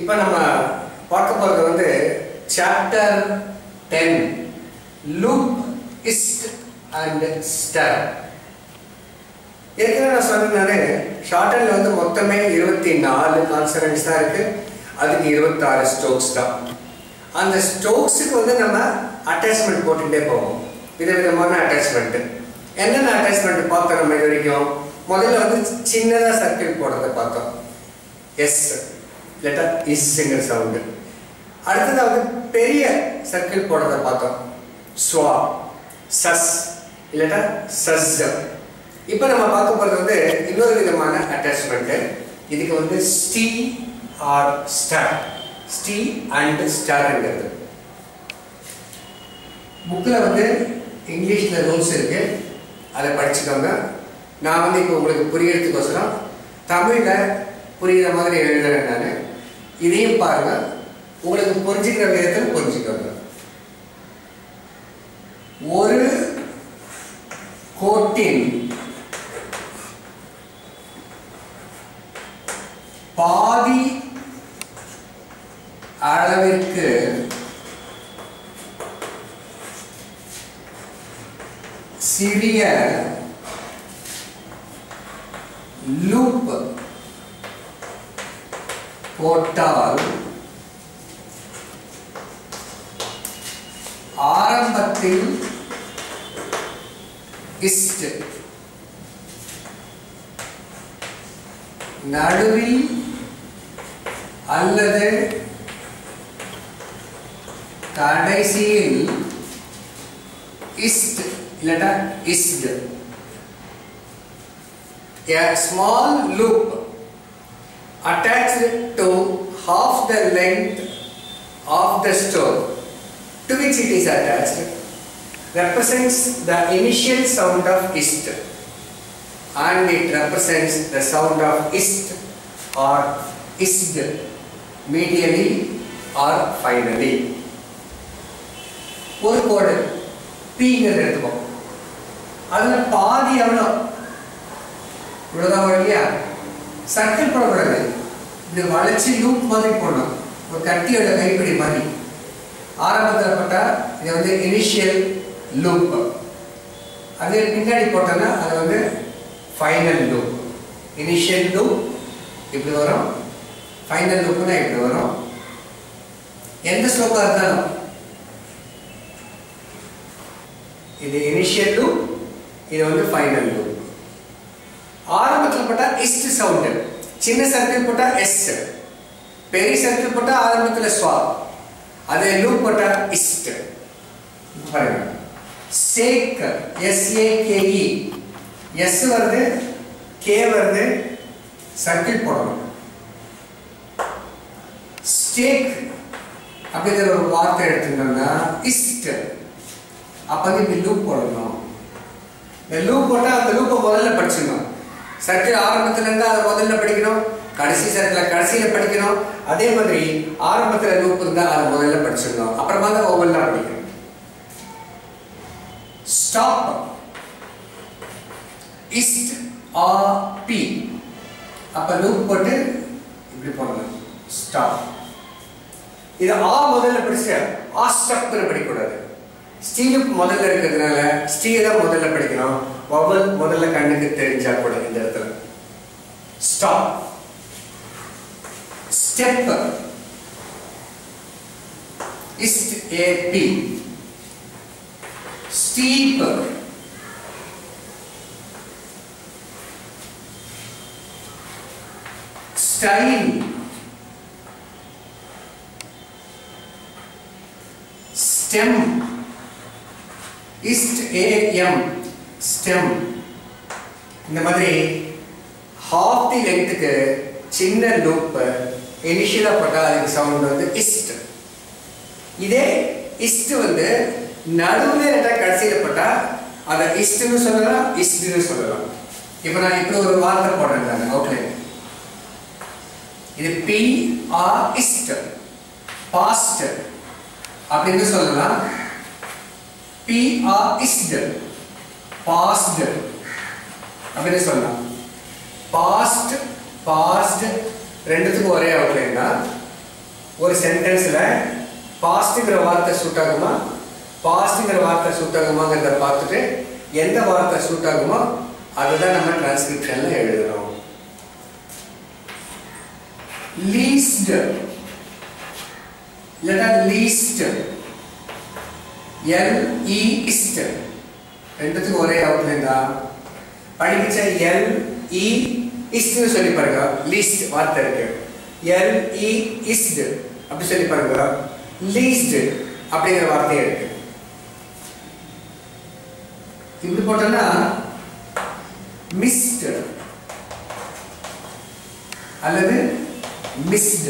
இப்போ நம்ம பார்க்க போகிறது வந்து சாப்டர் 10 லூப் இஸ்ட் அண்ட் ஸ்டர். ஏற்கனவே நான் சொன்னேன்னாலே ஷார்ட்ஹேண்டில் வந்து மொத்தமே 24 கான்சனன்ட்ஸ் தான் இருக்குது. அதுக்கு 26 ஸ்ட்ரோக்ஸ் தான். அந்த ஸ்ட்ரோக்ஸுக்கு வந்து நம்ம அட்டாச்மெண்ட் போட்டுகிட்டே போவோம். விதவிதமான அட்டாச்மெண்ட்டு. என்னென்ன அட்டாச்மெண்ட் பார்த்தோம் நம்ம இது வரைக்கும்? முதல்ல வந்து சின்னதாக சர்க்கிள் போடுறத பார்த்தோம். எஸ் லெட்டர் இஸ்ங்கிற சவுண்டு. அடுத்ததாக வந்து பெரிய சர்க்கிள் போடுறத பார்த்தோம். ஸ்வா, சஸ் இல்லட்டா சஸ். இப்போ நம்ம பார்க்க போகிறது வந்து இன்னொரு விதமான அட்டாச்மெண்ட்டு. இதுக்கு வந்து st R star, st and ஸ்டார்ங்கிறது. புக்கில் வந்து இங்கிலீஷில் ரூல்ஸ் இருக்கு, அதை படிச்சுக்கோங்க. நான் வந்து இப்போ உங்களுக்கு புரியறதுக்கோசரம் தமிழில் புரிகிற மாதிரி எழுதுறேன். நான் இதையும் பாருங்கள், உங்களுக்கு புரிஞ்சுக்கிற விதத்தில் புரிஞ்சுக்கோங்க. ஒரு கோட்டின் பாதி அளவிற்கு சிறிய லூப் போட்டால் ஆரம்பத்தில் இஸ்ட், நடுவில் அல்லது கடைசியில் இஸ்ட் இல்லட்டா இஸ்ட். A small loop attached to half the length of the stone to which it is attached represents the initial sound of ist, and it represents the sound of ist or ist medially or finally. ஒரு கோடு பீங்கிறது எடுத்துப்போம். அதில் பாதி எவ்வளோ இவ்வளோதான் வரும் இல்லையா? Circle போடக்கூடாது, இது வளைச்சி லூப் மாதிரி போடணும். ஒரு கட்டியோட கைப்பிடி மாதிரி ஆரம்பத்தில் போட்டால் இது வந்து இனிஷியல் லூப். அதே பின்னாடி போட்டோன்னா அது வந்து ஃபைனல் லூப். இனிஷியல் லூப் இப்படி வரும், ஃபைனல் லூப்னா இப்படி வரும். எந்த ஸ்லோக்காக இருந்தாலும் இது இனிஷியல் லூப், இது வந்து ஃபைனல் லூப். ஆரம்பத்தில் போட்டால் இஸ்ட் சவுண்டு, சின்ன சர்க்கிள் போட்டால் எஸ், பெரிய சர்க்கிள் போட்டால் ஆரம்பத்தில் ஸ்வா, அதே லூப் போட்டால் இஸ்ட். பாருங்க, சேக் எஸ்ஏகேஇ, எஸ் வருது கே வருது, சர்க்கிள் போடணும். ஸ்டேக் அப்படிங்கிற ஒரு வார்த்தை எடுத்துட்டோம்னா இஸ்ட், அப்போ வந்து இப்படி லூப் போடணும். இந்த லூப் போட்டால் அந்த லூப்பை முதல்ல படிச்சிடணும். சர்க்கிள் ஆரம்பத்தில் இருந்தால் அதை முதல்ல படிக்கணும், கடைசி சர்க்கிள் கடைசியில் படிக்கணும். அதே மாதிரி ஆரம்பத்தில் லூப் இருந்தால் அதை முதல்ல படிச்சிடணும், அப்புறமா தான் ஒவ்வொன்றா படிக்கணும். ஸ்டாப் இஸ்ட் ஆர் பி, அப்போ லூப் போட்டு இப்படி போடணும் ஸ்டாப். இது ஆ முதல்ல படிச்சு ஆ ஸ்டப்னு படிக்கக்கூடாது. ஸ்டீலுக்கு முதல்ல இருக்கிறதுனால ஸ்டீலை தான் முதல்ல படிக்கணும். வவல் முதல்ல கண்ணுக்கு தெரிஞ்சா கூட இந்த இடத்துல. Stop, step ist A P, steep style, stem ist A M stem. இந்த மாதிரி ஹாஃப் தி லென்த்துக்கு சின்ன லூப் இனிஷியலாக போட்டால் அதுக்கு சவுண்ட் வந்து இஸ்ட். இதே இஸ்ட் வந்து நடுவில் கடைசியில் போட்டால் அதை இஸ்ட்னு சொல்லலாம், இஸ்ட்னு சொல்லலாம். இப்போ நான் இப்படி ஒரு வார்த்தை போடுறேன் அவுட்லைன். இது பி ஆர் இஸ்ட், பாஸ்ட் அப்படின்னு சொல்லலாம். பி ஆர் இஸ்ட், பாஸ்ட் அப்படின்னு சொல்லலாம். பாஸ்ட் பாஸ்ட் ரெண்டுத்துக்கும் ஒரே அவுட்லைன் தான். ஒரு சென்டென்ஸ்ல பாஸ்ட்ங்கிற வார்த்தை சூட் ஆகுமா பாஸ்ட்ங்கிற வார்த்தை சூட் ஆகுமாங்கிறத பார்த்துட்டு எந்த வார்த்தை சூட் ஆகுமோ அதுதான் நம்ம டிரான்ஸ்கிரிப்ஷன்ல எழுதுறோம். லீஸ்ட் இல்லைன்னா லீஸ்ட் L-E-ist ரெண்டுத்துக்கும் ஒரே அவுட்லைன் தான். படிக்கிச்ச L-E-ist சொல்லி பாருங்க. லீஸ்ட் வார்த்தை இருக்கு. L-E-ist அப்படி சொல்லி பாருங்க. லீஸ்ட் அப்படிங்கிற வார்த்தை இருக்கு. இப்படி போட்டோம்னா மிஸ்ட் அல்லது மிஸ்ட்.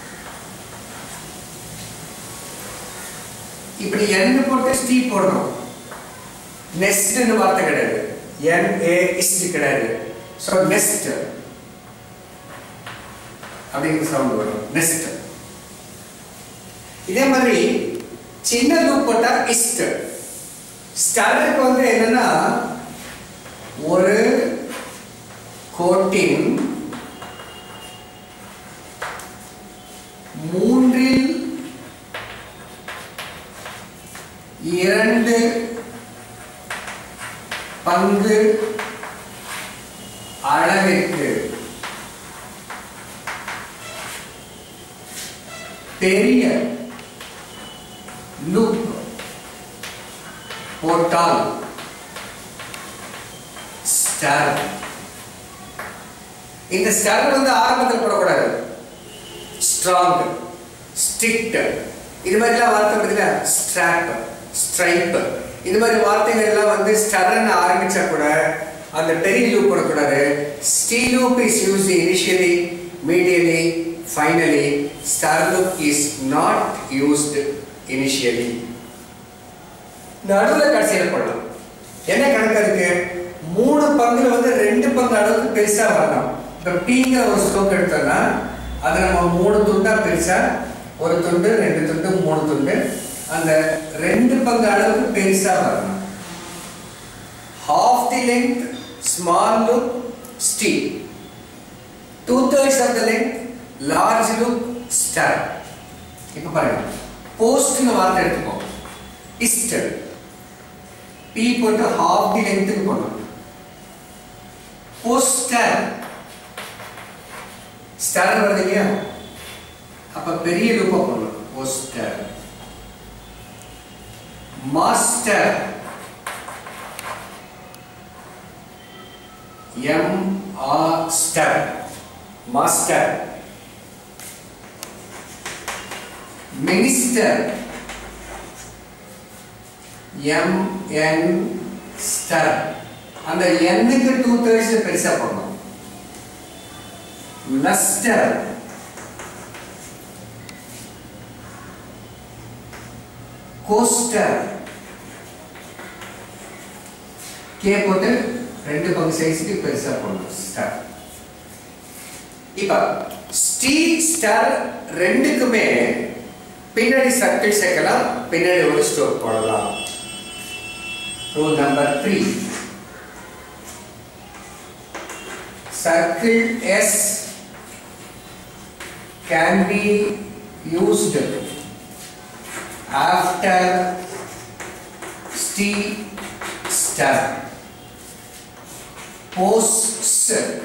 இப்படி n போட்டு st போடணும். நெஸ்ட்னு வார்த்தை கிடையாது. N-A-ist கிடையாது. சோ நெஸ்ட் அப்படிங்கிற சவுண்ட் வரும். நெஸ்ட். இதே மாதிரி சின்ன லூப் போட்டா இஸ்ட். ஸ்டாருக்கு வந்து என்னன்னா ஒரு கோட்டின் மூன்றில் இரண்டு பங்கு அளவிற்கு பெரிய லூப் போட்டால் ஸ்டார். இந்த ஸ்டார் வந்து ஆரம்பத்தில் போடக்கூடாது. ஸ்ட்ராங், ஸ்ட்ரிக்ட் இது மாதிரிலாம் வார்த்தை வருதுல. ஸ்ட்ராப், ஸ்ட்ரைப் இது மாதிரி வார்த்தைகள் எல்லாம் வந்து ஸ்டார்னு ஆரம்பிச்சா கூட அந்த பெரிய லூப் போடக்கூடாது. St loop is used initially, medially, finally. Star loop is not used initially. நடுவுல கடைசியில போடலாம். என்ன கணக்கு இருக்கு? 3 பங்குல வந்து 2 பங்கு அளவுக்கு பெருசா வரலாம். இப்ப Pங்கிற ஒரு ஸ்ட்ரோக் எடுத்தோம்னா அதை நம்ம 3 துண்டா பிரிச்சா 1 துண்டு 2 துண்டு 3 துண்டு அந்த 2 பங்கு அளவுக்கு பெருசா வரணும். Half the length small loop st, 2/3 of the length large loop star. இப்ப பாருங்க போஸ்ட்னு வார்த்தை எடுத்துக்கோ. ist p போட்டு half the length க்கு போடணும். poster star வருது இல்லையா? அப்ப பெரிய லூப்பா போடணும். poster. master M-A-S-T-E-R master. Minister M-N-star அந்த n-க்கு 2/3 பெருசா போடணும். luster coaster k போட்டு 2 பங்கு சைஸ்க்கு பெருசா போடணும். ஸ்டார். இப்ப ஸ்டி ஸ்டார் ரெண்டுக்குமே பின்னாடி சர்க்கிள் சேர்க்கலாம், பின்னாடி ஒரு ஸ்ட்ரோக் போடலாம். Rule number 3. Circle S can be used after st star. Posts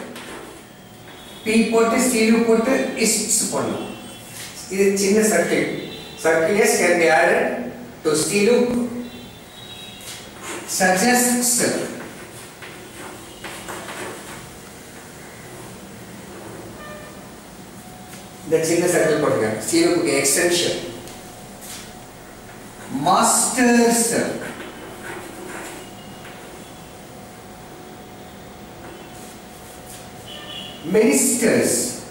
p போட்டு c போட்டு ists போடணும். இது சின்ன circle. Circle S can be added to st loop. Suggests இந்த சின்ன சர்க்கிள் போடுங்க. st loop extension. Masters ministers.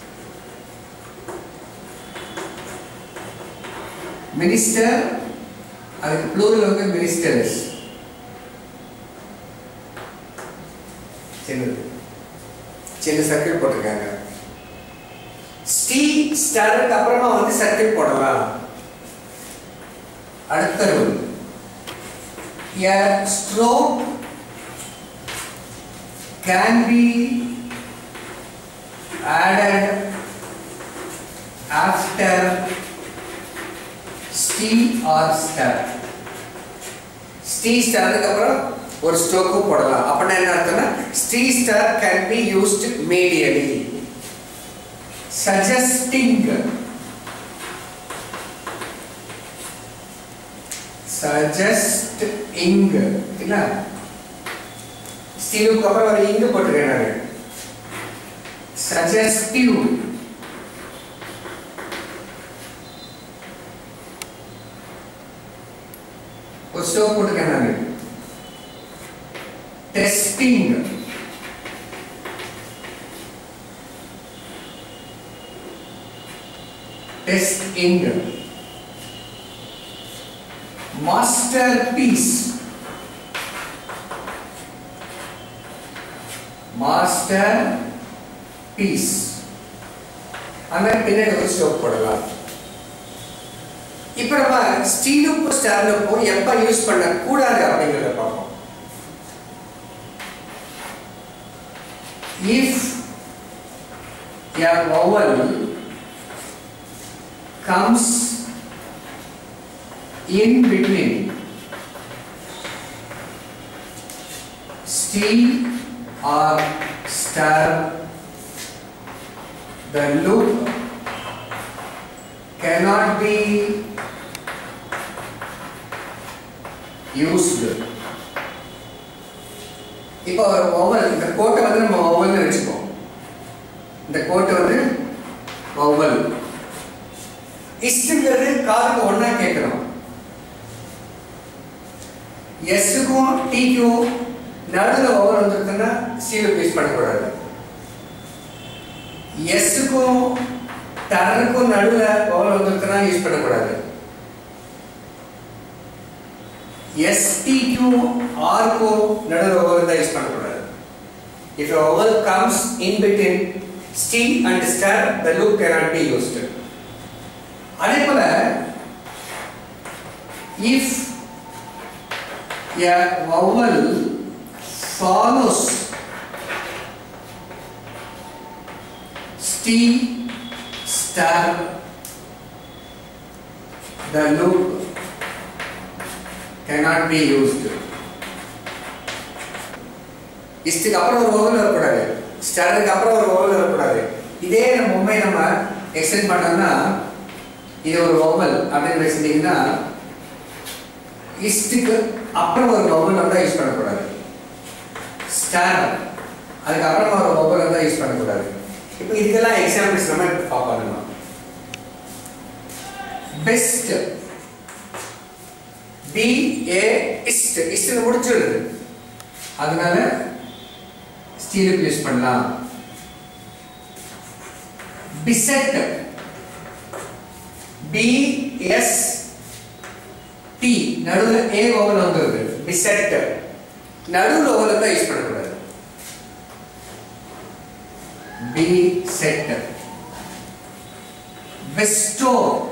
Minister அதுக்கு plural வந்து ministers. சின்ன சர்க்கிள் போட்டிருக்காங்க. ஸ்டி ஸ்டாருக்கு அப்புறமா வந்து சர்க்கிள் போடலாம். அடுத்த rule. A stroke can be added after STR star. STR க்கு அப்புறம் ஒரு ஸ்டோக்கு போடலாம். அப்பனா என்ன அர்த்தம்னா STR can be used medially. Suggesting இல்ல ஸ்டீலுக்கு அப்புறம் ஒரு இங்கு போட்டுருக்காங்க. Suggestive ஒரு ஸ்டோக் போட்டுருக்காங்க. Testing masterpiece அந்த பின்னாடி ஒரு ஸ்டோக் போடலாம். இப்போ நம்ம ஸ்டீலுக்கு ஸ்டார்லுக்கு எப்ப யூஸ் பண்ண கூடாது அப்படிங்கறத பார்ப்போம். If a vowel comes in between steel or star, the loop cannot be used. இப்போ ஒரு வவல், இந்த கோட்டை வந்து நம்ம வவல்னு நினைச்சுப்போம். இந்த கோட்டை வந்து வவல். இஸ்ங்கிறது காதுக்கு ஒண்ணா கேட்கிறோம். எஸ்க்கும் டிக்கும் நடுவுல வவல் வந்திருக்குன்னா ஸ்டீலுக்கு யூஸ் பண்ணக்கூடாது. எஸ்க்கும் டர்க்கும் நடுவுல வவல் வந்திருக்குன்னா யூஸ் பண்ணக்கூடாது. STக்கும் Rக்கும் நடுவுல வவல் தான் யூஸ் பண்ணக்கூடாது. If a vowel comes in between steel and star, the loop cannot be used. அதே போல if a vowel follows steel, star, the loop cannot be used. இஸ்டுக்கு அப்புறம் ஒரு வவல் வரக்கூடாது, ஸ்டாருக்கு அப்புறம் ஒரு வவல் வரக்கூடாது. இதே நம்ம எக்ஸ்டெண்ட் பண்ணோம்னா இது ஒரு வவல் அப்படின்னு வச்சிருந்தீங்கன்னா இஸ்டுக்கு அப்புறம் ஒரு வவல் வந்தா யூஸ் பண்ணக்கூடாது. ஸ்டார் அதுக்கு அப்புறமா ஒரு வவல் வந்தா யூஸ் பண்ணக்கூடாது. இப்போ இதுக்கெல்லாம் எக்ஸாம்பிள்ஸ் நம்ம பார்ப்போம். பெஸ்ட் இஸ்ட் முடிச்சிடுது, அதனால ஸ்டீலுக்கு யூஸ் பண்ணலாம். பிசெட் BST நடுவுல A வவல் வந்துருது. பிசெட் நடுவுல வவல் தான் யூஸ் பண்ணக்கூடாது. பிசெட். பெஸ்டோ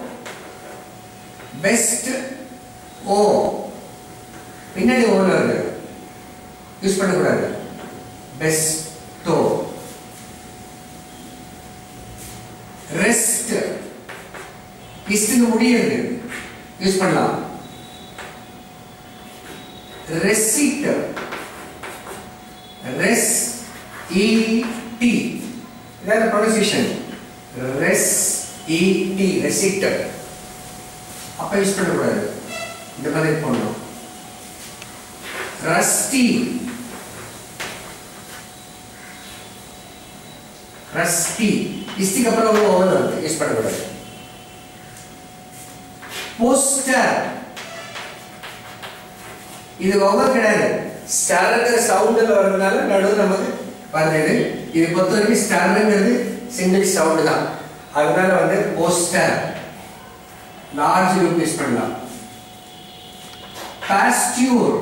பெஸ்ட் ஓ பின்னாடி வவல் வருது, யூஸ் பண்ணக்கூடாது. பெஸ்டோ. ரெஸ்ட் இஸ்ட்னு முடியுது, யூஸ் பண்ணலாம். ரெசிட் RESET இதான் ப்ரொனன்சியேஷன். RESET ரெசிட் அப்ப யூஸ் பண்ணக்கூடாது, இந்த மாதிரி போடணும். ரஸ்டி இஸ்டிக்கு அப்புறம் ஒரு வவல் வருது, யூஸ் பண்ணக்கூடாது. போஸ்டர் இது வவல் கிடையாது, ஸ்டார்ங்கிற சவுண்ட்ல வரதுனால நடுவு நமக்கு வருது. இது பொறுத்த வரைக்கும் ஸ்டார்ங்கிறது சிங்கிள் சவுண்ட் தான், அதனால போஸ்டர் லார்ஜ் லூப் யூஸ் பண்ணலாம். பாஸ்டியூர்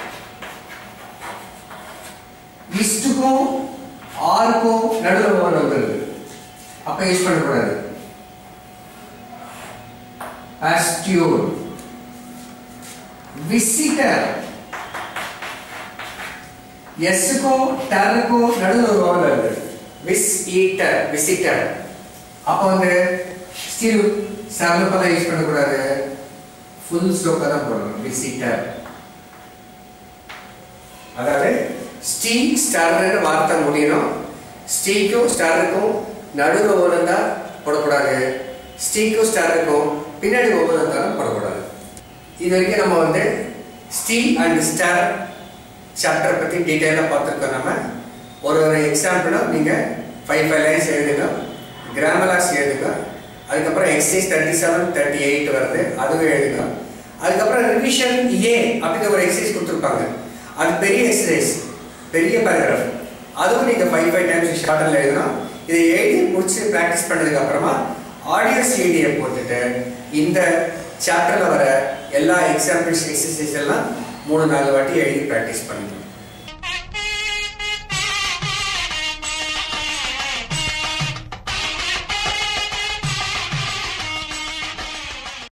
இஸ்டுக்கும் ஆர்க்கும் நடுவில் வவல் வந்துருது, அப்ப யூஸ் பண்ணக்கூடாது. பாஸ்டியூர். விசிட்டர் எஸ்க்கும் டர்க்கும் நடுவில் ஒரு வவல் வருது, விசிட்டர். அப்போ ஸ்டீல் சார்லப்பெல்லாம் யூஸ் பண்ணக்கூடாது. ஃபுல் ஸ்ட்ரோக்காக தான் போடணும். விசிட்டர். அதாவது ஸ்டீ ஸ்டார்னு வார்த்தை முடியணும். ஸ்டீக்கும் ஸ்டாருக்கும் நடுவில் ஓடுந்தா போடக்கூடாது. ஸ்டீக்கும் ஸ்டாருக்கும் பின்னாடி ஓடுந்தாலும் போடக்கூடாது. இது வரைக்கும் நம்ம வந்து ஸ்டீ அண்ட் ஸ்டார் சாப்டர் பற்றி டீட்டெயிலாக பார்த்துருக்கோம். நம்ம ஒரு எக்ஸாம்பிளும் நீங்கள் 5 லைன்ஸ் எழுதுங்க, கிராமலாஸ் எழுதுங்க. அதுக்கப்புறம் எக்ஸசைஸ் 37, 38 வருது, அதுவும் எழுதுங்க. அதுக்கப்புறம் ரிவிஷன் ஏ அப்படிங்கிற ஒரு எக்ஸசைஸ் கொடுத்துருப்பாங்க. அது பெரிய எக்ஸசைஸ், பெரிய பேராகிராஃப். அதுவும் நீங்கள் 5 டைம்ஸ் ஷார்ட்டில் எழுதணும். இதை எழுதி முடிச்சு ப்ராக்டிஸ் பண்ணதுக்கு அப்புறமா ஆடியோ சிடியை போட்டுட்டு இந்த சாப்டரில் வர எல்லா எக்ஸாம்பிள்ஸ் எக்ஸசைஸ் எல்லாம் 3-4 வாட்டி எழுதி ப்ராக்டிஸ் பண்ணிக்கணும்.